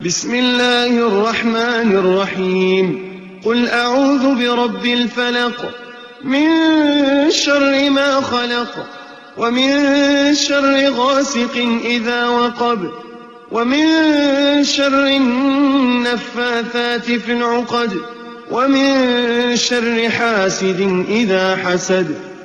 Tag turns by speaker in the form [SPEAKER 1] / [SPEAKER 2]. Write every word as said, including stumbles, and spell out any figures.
[SPEAKER 1] بسم الله الرحمن الرحيم قل أعوذ برب الفلق من شر ما خلق ومن شر غاسق إذا وقب ومن شر النفاثات في العقد ومن شر حاسد إذا حسد